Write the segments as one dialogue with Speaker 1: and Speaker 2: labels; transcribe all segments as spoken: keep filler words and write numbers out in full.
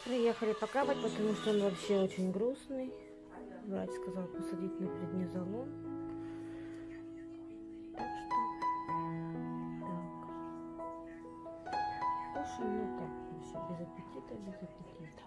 Speaker 1: Приехали покапать, потому что он вообще очень грустный. Врач сказал посадить на преднизолон. Так что так. Кушаем, ну так, вообще без аппетита, без аппетита.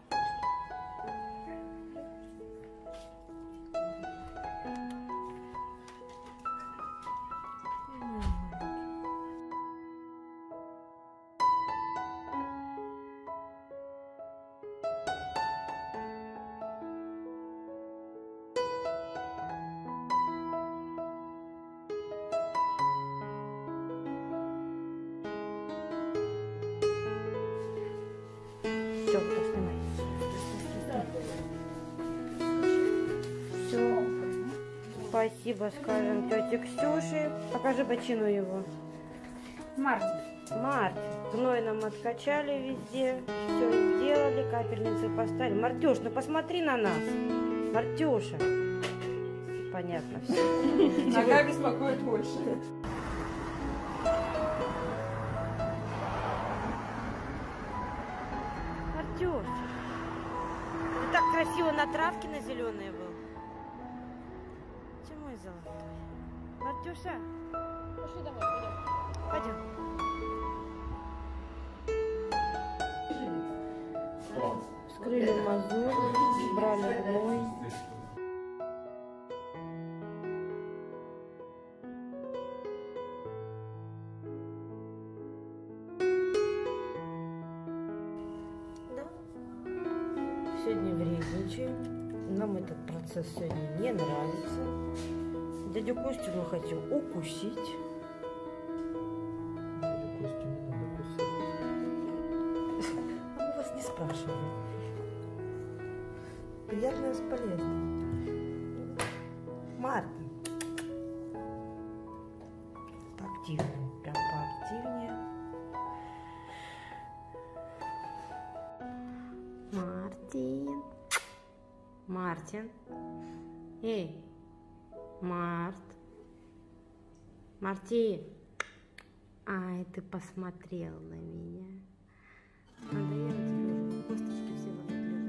Speaker 1: Все, поснимай. Все. Спасибо, скажем тете Ксюше. Покажи бочину его.
Speaker 2: Мартин.
Speaker 1: Мартин. Гной нам откачали везде. Все сделали, капельницы поставили. Мартюш, ну посмотри на нас. Мартюша. Понятно все.
Speaker 2: Нога беспокоит больше.
Speaker 1: Мартюш, ты так красиво на травке на зеленой был. Ты мой золотой. Мартюша.
Speaker 2: Пошли домой, пойдем.
Speaker 1: Пойдем. Вскрыли мозоль, брали гной. Сегодня вредничаем. Нам этот процесс сегодня не нравится. Дядю Костю мы хотим укусить.
Speaker 3: Дядю Костю не надо кусать.
Speaker 1: Мы вас не спрашиваем. Приятное с полезным. Мартин. Поактивнее. Прям поактивнее. Мартин. Мартин. Эй. Март. Марти. Ай, ты посмотрел на меня. Надоело тебе уже косточки все вот тут лежат.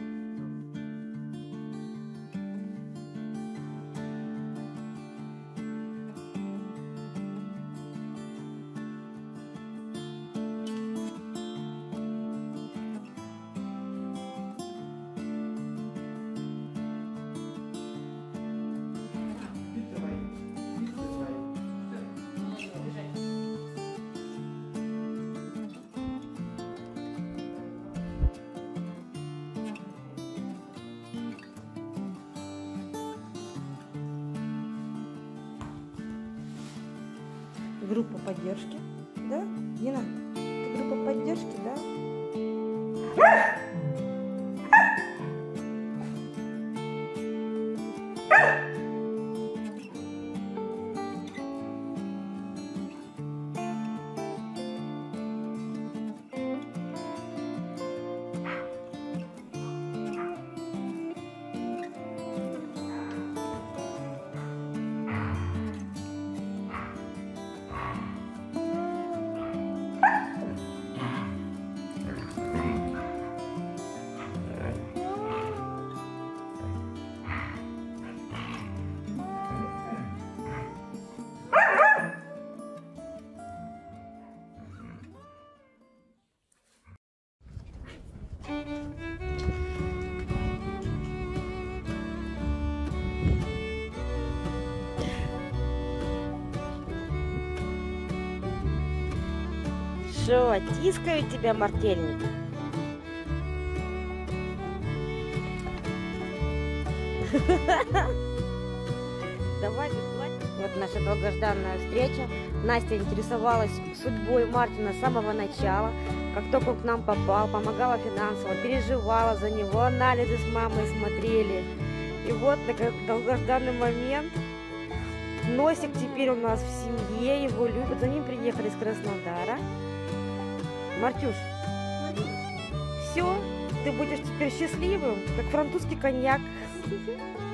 Speaker 1: Группа поддержки, да? Нина, ты группа поддержки, да? Что, тискаю тебя, мартельник? Давай, давай. Вот наша долгожданная встреча. Настя интересовалась судьбой Мартина с самого начала. Как только к нам попал, помогала финансово, переживала за него, анализы с мамой смотрели. И вот такой долгожданный момент. Носик теперь у нас в семье, его любят. За ним приехали из Краснодара. Мартюш, все, ты будешь теперь счастливым, как французский коньяк.